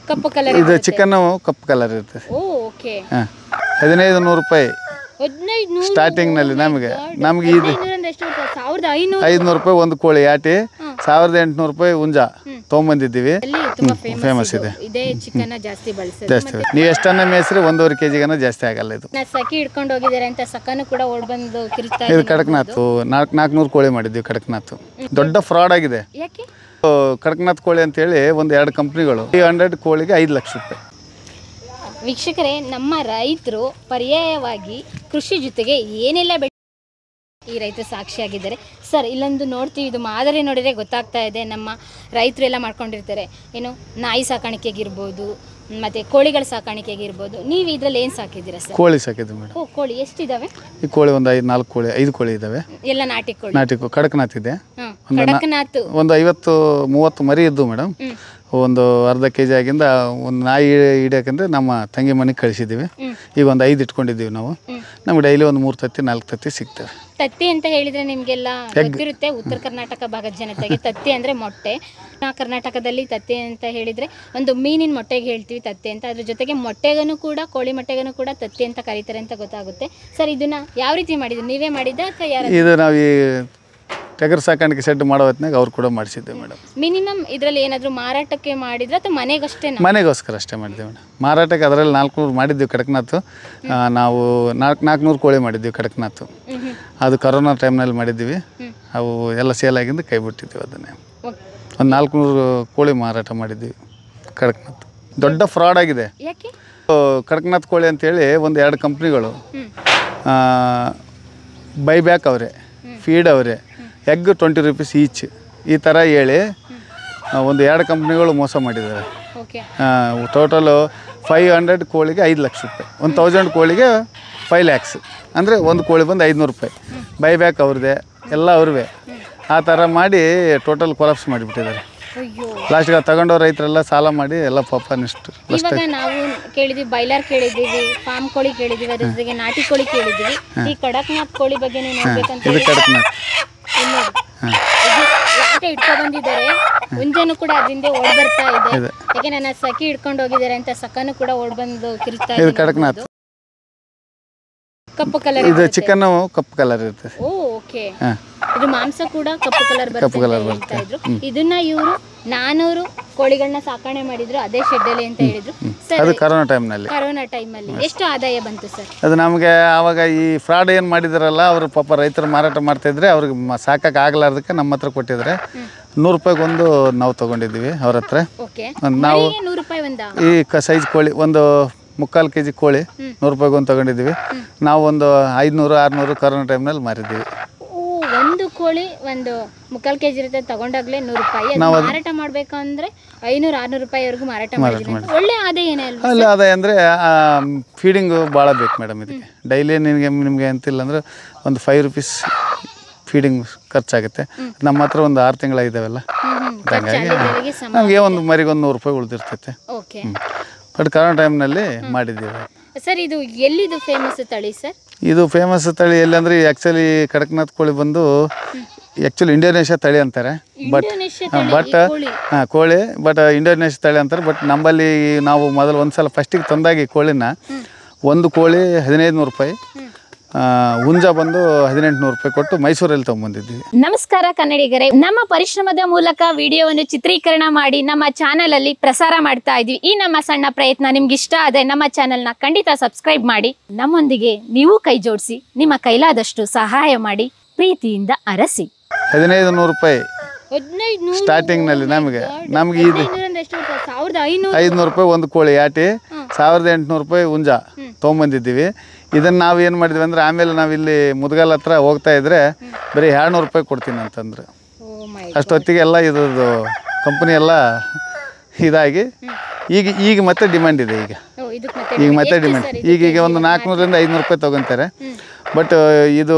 ಕಪ್ಪು colour ಇದು chicken ಕಪ್ಪು colour ಇರ್ತದೆ. ಓಕೆ. 1500 ರೂಪಾಯಿ 1500 ಸ್ಟಾರ್ಟಿಂಗ್ ನಲ್ಲಿ ನಮಗೆ ಇದು 500 ರೂಪಾಯಿ ಒಂದು ಕೋಳಿ ಯಾಟಿ, 1800 ರೂಪಾಯಿ ಹುಂಜ ತೊಗೊಂಬಂದಿದ್ದೀವಿ. ಫೇಮಸ್ ಇದೆ. ಇದೇ ಚಿಕನ್ ಜಾಸ್ತಿ ಬಳಸೋದು. ಜಾಸ್ತಿ ನೀವು ಎಷ್ಟನ್ನ ಮೇಸ್ರಿ 1.5 kg ಜಾಸ್ತಿ ಆಗಲ್ಲ. ಇದು ಸಖಿ ಹಿಡ್ಕೊಂಡು ಹೋಗಿದ್ದಾರೆ ಅಂತ ಸಖನು ಕೂಡ ಓಡ್ ಬಂದು ಕಿರ್ತಾ ಇದು ಕಡಕ್ನಾಥ್ 400 ಕೋಳಿ ಮಾಡಿದ್ದೀವಿ. ಕಡಕ್ನಾಥ್ ದೊಡ್ಡ ಫ್ರಾಡ್ ಆಗಿದೆ. ಯಾಕೆ? ಕಡಕ್ನಾಥ್ ಕೋಳಿ ಅಂತೇಳಿ ಒಂದು 2 ಕಂಪ್ನಿಗಳು 100 ಕೋಳಿಗೆ 5 ಲಕ್ಷ ರೂಪಾಯಿ. ವೀಕ್ಷಕರೇ, ನಮ್ಮ ರೈತರು ಪರ್ಯಾಯವಾಗಿ ಕೃಷಿ ಜೊತೆಗೆ ಏನೆಲ್ಲ ಈ ರೈತರು ಸಾಕ್ಷಿಯಾಗಿದ್ದಾರೆ ಸರ್. ಇಲ್ಲೊಂದು ನೋಡ್ತೀವಿ, ಇದು ಮಾದರಿ ನೋಡಿದರೆ ಗೊತ್ತಾಗ್ತಾ ಇದೆ. ನಮ್ಮ ರೈತರು ಎಲ್ಲ ಮಾಡ್ಕೊಂಡಿರ್ತಾರೆ, ಏನು ನಾಯಿ ಸಾಕಾಣಿಕೆಗಿರ್ಬೋದು, ಮತ್ತು ಕೋಳಿಗಳ ಸಾಕಾಣಿಕೆಗಿರ್ಬೋದು. ನೀವು ಇದರಲ್ಲಿ ಏನು ಸಾಕಿದ್ದೀರಾ ಸರ್? ಕೋಳಿ ಸಾಕಿದ್ವಿ ಮೇಡಮ್. ಓ, ಕೋಳಿ ಎಷ್ಟಿದ್ದಾವೆ? ಈ ಕೋಳಿ ಒಂದು 5 ಕೋಳಿ ಇದ್ದಾವೆ. ಎಲ್ಲ ನಾಟಿ ಕೋಳಿ? ನಾಟಿ ಕಡಕ್ನಾಥ್ ಇದೆ. ಕಡಕ್ನಾಥ್ ಒಂದು 50-30 ಮರಿ ಇದ್ದು ಮೇಡಮ್. ಒಂದು ಅರ್ಧ kg ಆಗಿಂದ ಒಂದು ನಾಯಿ ಹಿಡಿಯೋಕಂದ್ರೆ ನಮ್ಮ ತಂಗಿ ಮನೆಗೆ ಕಳಿಸಿದ್ದೀವಿ. ಈಗ ಒಂದು 5 ಇಟ್ಕೊಂಡಿದ್ದೀವಿ ನಾವು. ನಮ್ಗೆ ಡೈಲಿ ಒಂದು 3 ತತ್ತಿ 4 ತತ್ತಿ ಸಿಗ್ತವೆ. ತತ್ತಿ ಅಂತ ಹೇಳಿದ್ರೆ ನಿಮಗೆಲ್ಲ ಗೊತ್ತಿರುತ್ತೆ, ಉತ್ತರ ಕರ್ನಾಟಕ ಭಾಗದ ಜನತೆಗೆ ತತ್ತಿ ಅಂದರೆ ಮೊಟ್ಟೆ. ಕರ್ನಾಟಕದಲ್ಲಿ ತತ್ತಿ ಅಂತ ಹೇಳಿದರೆ ಒಂದು ಮೀನಿನ ಮೊಟ್ಟೆಗೆ ಹೇಳ್ತೀವಿ ತತ್ತಿ ಅಂತ. ಅದ್ರ ಜೊತೆಗೆ ಮೊಟ್ಟೆಗೂ ಕೂಡ, ಕೋಳಿ ಮೊಟ್ಟೆಗೂ ಕೂಡ ತತ್ತಿ ಅಂತ ಕರೀತಾರೆ ಅಂತ ಗೊತ್ತಾಗುತ್ತೆ. ಸರ್, ಇದನ್ನ ಯಾವ ರೀತಿ ಮಾಡಿದ್ರು? ನೀವೇ ಮಾಡಿದ್ದ ಅಥವಾ ಯಾರು? ಇದು ನಾವು ಈ ಟಗರ್ ಸಾಕಾಣಿಕೆ ಸೆಟ್ ಮಾಡೋ ಹೊತ್ತಿನಾಗ ಅವ್ರು ಕೂಡ ಮಾಡಿಸಿದ್ದೇವೆ ಮೇಡಮ್. ಮಿನಿಮಮ್ ಇದರಲ್ಲಿ ಏನಾದರೂ ಮಾರಾಟಕ್ಕೆ ಮಾಡಿದ್ರೆ ಅಥವಾ ಮನೆಗಷ್ಟೇ? ಮನೆಗೋಸ್ಕರ ಅಷ್ಟೇ ಮಾಡಿದ್ದೇವೆ ಮೇಡಮ್. ಮಾರಾಟಕ್ಕೆ ಅದರಲ್ಲಿ 400 ಮಾಡಿದ್ದೀವಿ ಕಡಕ್ನಾಥ್. ನಾವು 400 ಕೋಳಿ ಮಾಡಿದ್ದೀವಿ ಕಡಕ್ನಾಥ್. ಅದು ಕರೋನಾ ಟೈಮ್ನಲ್ಲಿ ಮಾಡಿದ್ದೀವಿ. ಅವು ಎಲ್ಲ ಸೇಲ್ ಆಗಿಂದ ಕೈ ಬಿಟ್ಟಿದ್ದೀವಿ. ಅದನ್ನೇ ಒಂದು 400 ಕೋಳಿ ಮಾರಾಟ ಮಾಡಿದ್ದೀವಿ ಕಡಕ್ನಾಥ್. ದೊಡ್ಡ ಫ್ರಾಡ್ ಆಗಿದೆ. ಯಾಕೆ? ಕಡಕ್ನಾಥ್ ಕೋಳಿ ಅಂತೇಳಿ ಒಂದು 2 ಕಂಪ್ನಿಗಳು ಬೈಬ್ಯಾಕ್ ಅವರೇ, ಫೀಡ್ ಅವರೇ, ಎಗ್ 20 ರೂಪೀಸ್ ಈಚ್ ಈ ಥರ ಹೇಳಿ ಒಂದು 2 ಕಂಪ್ನಿಗಳು ಮೋಸ ಮಾಡಿದ್ದಾರೆ. ಟೋಟಲು 500 ಕೋಳಿಗೆ 5 ಲಕ್ಷ ರೂಪಾಯಿ, 1000 ಕೋಳಿಗೆ 5 ಲ್ಯಾಕ್ಸ್. ಅಂದರೆ ಒಂದು ಕೋಳಿ ಬಂದು 500 ರೂಪಾಯಿ. ಬೈಬ್ಯಾಕ್ ಅವ್ರದ್ದೇ, ಎಲ್ಲ ಅವ್ರವೇ. ಆ ಥರ ಮಾಡಿ ಟೋಟಲ್ ಕೊಲಾಪ್ಸ್ ಮಾಡಿಬಿಟ್ಟಿದ್ದಾರೆ. ಲಾಸ್ಟ್ಗೆ ತಗೊಂಡೋ ರೈತರೆಲ್ಲ ಸಾಲ ಮಾಡಿ ಎಲ್ಲ ಪಾಪ ನೆಕ್ಸ್ಟ್. ಇವಾಗ ನಾವು ಕೇಳಿದ್ವಿ, ಬೈಲರ್ ಕೇಳಿದ್ದೀವಿ, ಫಾರ್ಮ್ ಕೋಳಿ ಕೇಳಿದ್ದೀವಿ, ಅದ್ರ ಜೊತೆಗೆ ನಾಟಿ ಕೋಳಿ ಕೇಳಿದ್ದೀವಿ. ಈ ಕಡಕ್ನಾಥ್ ಕೋಳಿ ಬಗ್ಗೆ ನೋಡ್ಬೇಕಂತ ಇದು ಕಡಕ್ನಾಥ್ ಯಾಕೆ ಇಟ್ಕೊ ಬಂದಿದ್ದಾರೆ. ಮುಂಜಾನು ಕೂಡ ಅದರಿಂದ ಓಡ್ ಬರ್ತಾ ಇದೆ. ಯಾಕೆ ನನ್ನ ಸಖಿ ಹಿಡ್ಕೊಂಡು ಹೋಗಿದ್ದಾರೆ ಅಂತ ಸಖನು ಕೂಡ ಓಡ್ ಬಂದು ಕಿರ್ತಾ ಇದೆ. ಕಡಕ್ನಾಥ್ ಕಪ್ಪು ಕಲರ್. ಇದು ಚಿಕನ್ ಕಪ್ಪು ಕಲರ್ ಇರ್ತದೆ. ಓಕೆ. ಇದು ಮಾಂಸ ಕೂಡ ಕಪ್ಪು ಕಲರ್ ಬರುತ್ತೆ. ಇದನ್ನ ಇವರು 400 ಕೋಳಿಗಳನ್ನ ಸಾಕಣೆ ಮಾಡಿದ್ರು ಅದೇ ಶೆಡ್ ಅಲ್ಲಿ ಅಂತ ಹೇಳಿದ್ರು. ಅದು ಕರೋನಾ ಟೈಮ್ನಲ್ಲಿ. ಕರೋನಾ ಟೈಮಲ್ಲಿ ಎಷ್ಟು ಆದಾಯ ಬಂತು ಸರ್? ಅದು ನಮಗೆ ಆವಾಗ ಈ ಫ್ರಾಡ್ ಏನು ಮಾಡಿದಾರಲ್ಲ ಅವರು ಪಾಪ ರೈತರು ಮಾರಾಟ ಮಾಡ್ತಾಯಿದ್ರೆ ಅವ್ರಿಗೆ ಸಾಕಕ್ಕೆ ಆಗಲಾರ್ದಕ್ಕೆ ನಮ್ಮ ಹತ್ರ ಕೊಟ್ಟಿದ್ರೆ 100 ರೂಪಾಯಿಗೊಂದು ನಾವು ತೊಗೊಂಡಿದ್ದೀವಿ ಅವ್ರ ಹತ್ರ. ನಾವು ಈ ಸೈಜ್ ಕೋಳಿ ಒಂದು 3/4 kg ಕೋಳಿ 100 ರೂಪಾಯಿಗೊಂದು ತೊಗೊಂಡಿದ್ದೀವಿ. ನಾವು ಒಂದು 500-600 ಕರೋನಾ ಟೈಮ್ನಲ್ಲಿ ಮಾರಿದ್ದೀವಿ. ಒಂದು ಕೋಳಿ ಒಂದು 3/4 kg ಇರುತ್ತೆ, ತಗೊಂಡಾಗಲೇ 100 ರೂಪಾಯಿ. ಮಾರಾಟ ಮಾಡಬೇಕಂದ್ರೆ 500-600 ರೂಪಾಯಿವರೆಗೂ ಮಾರಾಟ ಮಾಡಿದ್ದೀವಿ. ಒಳ್ಳೆ ಆದಾಯ ಏನಲ್ವಾ? ಅಲ್ಲ, ಆದಾಯ ಅಂದರೆ ಫೀಡಿಂಗು ಭಾಳ ಬೇಕು ಮೇಡಮ್. ಇದಕ್ಕೆ ಡೈಲಿ ನಿಮಗೆ ಅಂತಿಲ್ಲ ಅಂದರೆ ಒಂದು 5 ರೂಪೀಸ್ ಫೀಡಿಂಗ್ ಖರ್ಚಾಗುತ್ತೆ. ನಮ್ಮ ಹತ್ರ ಒಂದು 6 ತಿಂಗಳ ಇದ್ದಾವೆಲ್ಲ. ಹಾಗಾಗಿ ನಮಗೆ ಒಂದು ಮರಿಗೊಂದು 100 ರೂಪಾಯಿ ಉಳಿದಿರ್ತೈತೆ. ಬಟ್ ಕರೋನಾ ಟೈಮ್ನಲ್ಲಿ ಮಾಡಿದ್ದೀವಿ. ಸರ್, ಇದು ಎಲ್ಲಿದು ಫೇಮಸ್ ತಳಿ ಸರ್? ಇದು ಫೇಮಸ್ ತಳಿ ಎಲ್ಲಿ ಅಂದರೆ ಆ್ಯಕ್ಚುಲಿ ಕಡಕ್ನಾಥ್ ಕೋಳಿ ಬಂದು ಆ್ಯಕ್ಚುಲಿ ಇಂಡೋನೇಷ್ಯಾ ತಳಿ ಅಂತಾರೆ. ಬಟ್ ಕೋಳಿ ಬಟ್ ಇಂಡೋನೇಷ್ಯಾ ತಳಿ ಅಂತಾರೆ. ಬಟ್ ನಮ್ಮಲ್ಲಿ ನಾವು ಮೊದಲು ಒಂದು ಸಲ ಫಸ್ಟಿಗೆ ತಂದಾಗಿ ಕೋಳಿನ ಒಂದು ಕೋಳಿ 1500 ರೂಪಾಯಿ, ಹುಂಜ ಬಂದು 1800 ರೂಪಾಯಿ ಕೊಟ್ಟು ಮೈಸೂರಲ್ಲಿ ತಗೊಂಡ್ಬಂದಿದ್ವಿ. ನಮಸ್ಕಾರ ಕನ್ನಡಿಗರೇ, ನಮ್ಮ ಪರಿಶ್ರಮದ ಮೂಲಕ ವಿಡಿಯೋವನ್ನು ಚಿತ್ರೀಕರಣ ಮಾಡಿ ನಮ್ಮ ಚಾನೆಲ್ ಅಲ್ಲಿ ಪ್ರಸಾರ ಮಾಡ್ತಾ ಇದ್ವಿ. ಈ ನಮ್ಮ ಸಣ್ಣ ಪ್ರಯತ್ನ ನಿಮ್ಗೆ ಇಷ್ಟ ಆದ್ರೆ ನಮ್ಮ ಚಾನೆಲ್ನ ಖಂಡಿತ ಸಬ್ಸ್ಕ್ರೈಬ್ ಮಾಡಿ, ನಮ್ಮೊಂದಿಗೆ ನೀವು ಕೈ ಜೋಡಿಸಿ, ನಿಮ್ಮ ಕೈಲಾದಷ್ಟು ಸಹಾಯ ಮಾಡಿ, ಪ್ರೀತಿಯಿಂದ ಅರಸಿ. 1500 ರೂಪಾಯಿ ಸ್ಟಾರ್ಟಿಂಗ್ ನಲ್ಲಿ ನಮಗೆ ಇದು 500 ರೂಪಾಯಿ ಒಂದು ಕೋಳಿ ಯಾಟಿ, 1800 ರೂಪಾಯಿ ಹುಂಜ ತೊಗೊಂಬಂದಿದ್ದೀವಿ. ಇದನ್ನು ನಾವು ಏನು ಮಾಡಿದ್ವಿ ಅಂದರೆ ಆಮೇಲೆ ನಾವಿಲ್ಲಿ ಮುದ್ಗಲ್ ಹತ್ರ ಹೋಗ್ತಾ ಇದ್ರೆ ಬರೀ 200 ರೂಪಾಯಿ ಕೊಡ್ತೀನಿ ಅಂತಂದ್ರೆ ಅಷ್ಟೊತ್ತಿಗೆ ಎಲ್ಲ ಇದ್ರದ್ದು ಕಂಪ್ನಿ ಎಲ್ಲ ಇದಾಗಿ ಈಗ ಮತ್ತೆ ಡಿಮ್ಯಾಂಡ್ ಇದೆ. ಈಗ ಮತ್ತೆ ಡಿಮ್ಯಾಂಡ್ ಈಗ ಒಂದು 400-500 ರೂಪಾಯಿ ತೊಗೊತಾರೆ. ಬಟ್ ಇದು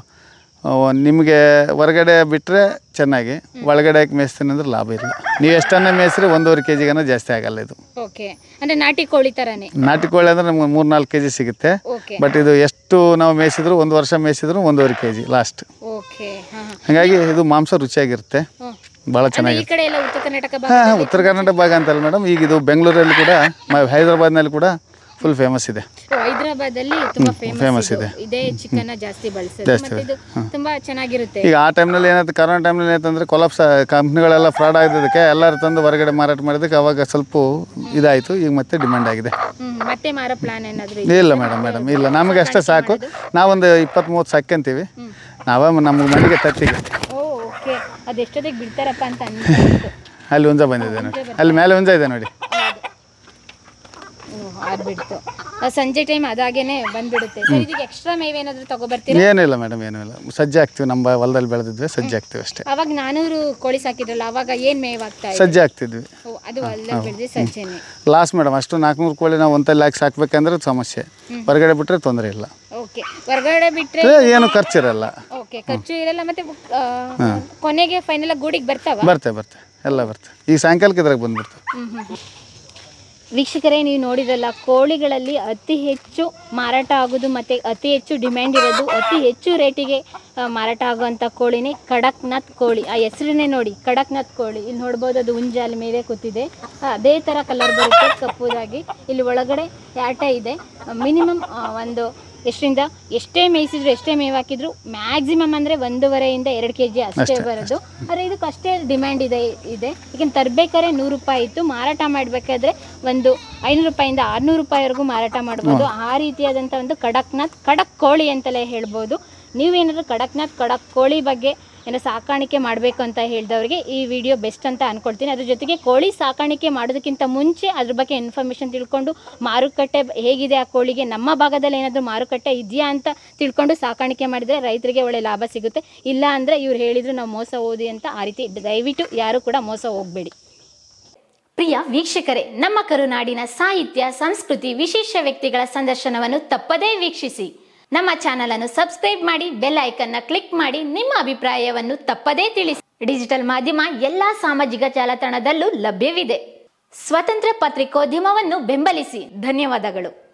ನಿಮಗೆ ಹೊರಗಡೆ ಬಿಟ್ಟರೆ ಚೆನ್ನಾಗಿ, ಒಳಗಡೆ ಮೇಯಿಸ್ತೀನಿ ಅಂದ್ರೆ ಲಾಭ ಇಲ್ಲ. ನೀವು ಎಷ್ಟನ್ನ ಮೇಯಿಸ್ರಿ 1.5 kg ಜಾಸ್ತಿ ಆಗಲ್ಲ. ಇದು ನಾಟಿ ಕೋಳಿ ಥರನೇ. ನಾಟಿ ಕೋಳಿ ಅಂದರೆ ನಮ್ಗೆ 3-4 kg ಸಿಗುತ್ತೆ. ಬಟ್ ಇದು ಎಷ್ಟು ನಾವು ಮೇಯಿಸಿದ್ರು, 1 ವರ್ಷ ಮೇಯಿಸಿದ್ರು 1.5 kg ಲಾಸ್ಟ್. ಹಾಗಾಗಿ ಇದು ಮಾಂಸ ರುಚಿಯಾಗಿರುತ್ತೆ. ಭಾಳ ಅಂದ್ರೆ ಚೆನ್ನಾಗಿದೆ. ಈ ಕಡೆ ಎಲ್ಲ ಉತ್ತರ ಕರ್ನಾಟಕ ಭಾಗ ಹಾಂ, ಉತ್ತರ ಕರ್ನಾಟಕ ಭಾಗ ಅಂತಲ್ಲ ಮೇಡಮ್, ಈಗ ಇದು ಬೆಂಗಳೂರಲ್ಲಿ ಕೂಡ ಹೈದರಾಬಾದ್ನಲ್ಲಿ ಕೂಡ ಫುಲ್ ಫೇಮಸ್ ಇದೆ. ಹೈದರಾಬಾದ್ ಅಲ್ಲಿ ತುಂಬಾ famous ಫೇಮಸ್ ಇದೆ. ಇದೇ ಚಿಕನ್ ಜಾಸ್ತಿ ಬಳಸೋದು ಮತ್ತೆ ಇದು ತುಂಬಾ ಚೆನ್ನಾಗಿರುತ್ತೆ. ಈಗ ಆ ಟೈಮ್ನಲ್ಲಿ ಏನಾಯ್ತು, ಕರೋನಾ ಟೈಮ್ನಲ್ಲಿ ಏನಂತಂದರೆ ಕೊಲಾಪ್ಸ್ ಕಂಪ್ನಿಗಳೆಲ್ಲ ಫ್ರಾಡ್ ಆಗಿದ್ದಕ್ಕೆ ಎಲ್ಲರೂ ತಂದು ಹೊರಗಡೆ ಮಾರಾಟ ಮಾಡಿದ್ದಕ್ಕೆ ಅವಾಗ ಸ್ವಲ್ಪ ಇದಾಯಿತು. ಈಗ ಮತ್ತೆ ಡಿಮ್ಯಾಂಡ್ ಆಗಿದೆ. ಮತ್ತೆ ಮಾರೋ ಪ್ಲಾನ್ ಏನಾದರೂ ಇಲ್ಲ ಮೇಡಮ್ ಇಲ್ಲ, ನಮಗೆ ಅಷ್ಟೇ ಸಾಕು. ನಾವೊಂದು 20-30 ಸಾಕ್ಯಂತೀವಿ ನಾವೇ ನಮ್ಮ ಮನೆಗೆ ತತ್ತಿಗೆ. ಓಕೆ, ಅದೆಷ್ಟೊತ್ತಿಗೆ ಬಿಡ್ತಾರಪ್ಪ ಅಂತ ಅನ್ಸುತ್ತೆ. ಅಲ್ಲಿ ಹುಂಜ ಬಂದಿದೆ ನೋಡಿ, ಅಲ್ಲಿ ಮೇಲೆ ಹುಂಜ ಇದೆ ನೋಡಿ. ಆಗ್ಬಿಡ್ತು, ಸಂಜೆ ಟೈಮ್ ಅದಾಗೇನೆ ಬಂದ್ಬಿಡುತ್ತೆ. ಸರ್, ಇದಕ್ಕೆ ಎಕ್ಸ್ಟ್ರಾ ಮೇವೇನಾದ್ರೂ ತಗೋಬರ್ತೀರಾ? ಏನಿಲ್ಲ ಮೇಡಮ್, ಏನೂ ಇಲ್ಲ. ಸಜ್ಜೆ ಹಾಕ್ತೀವಿ, ನಮ್ಮ ಹೊಲದಲ್ಲಿ ಬೆಳೆದಿದ್ವಿ ಸಜ್ಜೆ ಹಾಕ್ತೀವಿ ಅಷ್ಟೇ. ಅವಾಗ 400 ಕೋಳಿ ಸಾಕಿದ್ರಲ್ಲ, ಅವಾಗ ಏನ್ ಮೇವ್ ಆಗ್ತಾ ಇದೆ? ಸಜ್ಜೆ ಹಾಕ್ತಿದ್ವಿ. ಅದು ಹೊಲದಲ್ಲಿ ಬೆಳೆದಿ ಸಜ್ಜೆನೆ. ಲಾಸ್ ಮೇಡಮ್, ಅಷ್ಟು 400 ಕೋಳಿ ನಾವು ಒಂದಲ್ಲಿ ಹಾಕಿ ಸಾಕ್ಬೇಕಂದ್ರೆ ಸಮಸ್ಯೆ. ಹೊರಗಡೆ ಬಿಟ್ಟರೆ ತೊಂದರೆ ಇಲ್ಲ. ಓಕೆ, ಹೊರಗಡೆ ಬಿಟ್ರೆ ಏನು ಖರ್ಚಿರಲ್ಲ. ಓಕೆ, ಖರ್ಚು ಇರಲ್ಲ. ಮತ್ತೆ ಕೊನೆಗೆ ಫೈನಲ್ ಗೂಡಿಗೆ ಬರ್ತಾವ? ಬರ್ತೇವೆ ಎಲ್ಲ ಬರ್ತೇವೆ. ಈ ಸಾಯಂಕಾಲಕ್ಕೆ ಇದ್ರಾಗ ಬಂದ್ಬಿಡ್ತೇವೆ. ವೀಕ್ಷಕರೇ, ನೀವು ನೋಡಿದ್ರಲ್ಲ, ಕೋಳಿಗಳಲ್ಲಿ ಅತಿ ಹೆಚ್ಚು ಮಾರಾಟ ಆಗೋದು ಮತ್ತು ಅತಿ ಹೆಚ್ಚು ಡಿಮ್ಯಾಂಡ್ ಇರೋದು, ಅತಿ ಹೆಚ್ಚು ರೇಟಿಗೆ ಮಾರಾಟ ಆಗುವಂಥ ಕೋಳಿನೇ ಕಡಕ್ನಾಥ್ ಕೋಳಿ. ಆ ಹೆಸರನ್ನೇ ನೋಡಿ, ಕಡಕ್ನಾಥ್ ಕೋಳಿ. ಇಲ್ಲಿ ನೋಡ್ಬೋದು, ಅದು ಹುಂಜ ಅಲ್ಲಿ ಮೇಲೆ ಕೂತಿದೆ. ಅದೇ ಥರ ಕಲರ್ ಬರುತ್ತೆ, ಕಪ್ಪುದಾಗಿ. ಇಲ್ಲಿ ಒಳಗಡೆ ಯಾಟ ಇದೆ. ಮಿನಿಮಮ್ ಒಂದು ಎಷ್ಟೇ ಮೇಯಿಸಿದ್ರು, ಎಷ್ಟೇ ಮೇವು ಹಾಕಿದ್ರು ಮ್ಯಾಕ್ಸಿಮಮ್ ಅಂದರೆ 1.5 2 kg ಅಷ್ಟೇ ಬರೋದು. ಆದರೆ ಇದಕ್ಕೆ ಅಷ್ಟೇ ಡಿಮ್ಯಾಂಡ್ ಇದೆ. ಈಗ ತರಬೇಕಾದ್ರೆ 100 ರೂಪಾಯಿ ಇತ್ತು, ಮಾರಾಟ ಮಾಡಬೇಕಾದ್ರೆ ಒಂದು 500 ರೂಪಾಯಿಂದ 600 ರೂಪಾಯಿವರೆಗೂ ಮಾರಾಟ ಮಾಡ್ಬೋದು. ಆ ರೀತಿಯಾದಂಥ ಒಂದು ಕಡಕ್ ಕೋಳಿ ಅಂತಲೇ ಹೇಳ್ಬೋದು. ನೀವೇನಾದರೂ ಕಡಕ್ ಕೋಳಿ ಬಗ್ಗೆ ಏನೋ ಸಾಕಾಣಿಕೆ ಮಾಡಬೇಕು ಅಂತ ಹೇಳಿದವರಿಗೆ ಈ ವಿಡಿಯೋ ಬೆಸ್ಟ್ ಅಂತ ಅಂದ್ಕೊಳ್ತೀನಿ. ಅದ್ರ ಜೊತೆಗೆ ಕೋಳಿ ಸಾಕಾಣಿಕೆ ಮಾಡೋದಕ್ಕಿಂತ ಮುಂಚೆ ಅದ್ರ ಬಗ್ಗೆ ಇನ್ಫಾರ್ಮೇಷನ್ ತಿಳ್ಕೊಂಡು, ಮಾರುಕಟ್ಟೆ ಹೇಗಿದೆ ಆ ಕೋಳಿಗೆ, ನಮ್ಮ ಭಾಗದಲ್ಲಿ ಏನಾದರೂ ಮಾರುಕಟ್ಟೆ ಇದೆಯಾ ಅಂತ ತಿಳ್ಕೊಂಡು ಸಾಕಾಣಿಕೆ ಮಾಡಿದರೆ ರೈತರಿಗೆ ಒಳ್ಳೆ ಲಾಭ ಸಿಗುತ್ತೆ. ಇಲ್ಲ ಅಂದರೆ ಇವ್ರು ಹೇಳಿದ್ರು ನಾವು ಮೋಸ ಹೋದಿ ಅಂತ, ಆ ರೀತಿ ದಯವಿಟ್ಟು ಯಾರು ಕೂಡ ಮೋಸ ಹೋಗಬೇಡಿ. ಪ್ರಿಯ ವೀಕ್ಷಕರೇ, ನಮ್ಮ ಕರುನಾಡಿನ ಸಾಹಿತ್ಯ, ಸಂಸ್ಕೃತಿ, ವಿಶೇಷ ವ್ಯಕ್ತಿಗಳ ಸಂದರ್ಶನವನ್ನು ತಪ್ಪದೇ ವೀಕ್ಷಿಸಿ. ನಮ್ಮ ಚಾನಲ್ ಅನ್ನು ಸಬ್ಸ್ಕ್ರೈಬ್ ಮಾಡಿ, ಬೆಲ್ ಐಕನ್ನ ಕ್ಲಿಕ್ ಮಾಡಿ, ನಿಮ್ಮ ಅಭಿಪ್ರಾಯವನ್ನು ತಪ್ಪದೇ ತಿಳಿಸಿ. ಡಿಜಿಟಲ್ ಮಾಧ್ಯಮ ಎಲ್ಲಾ ಸಾಮಾಜಿಕ ಜಾಲತಾಣದಲ್ಲೂ ಲಭ್ಯವಿದೆ. ಸ್ವತಂತ್ರ ಪತ್ರಿಕೋದ್ಯಮವನ್ನು ಬೆಂಬಲಿಸಿ. ಧನ್ಯವಾದಗಳು.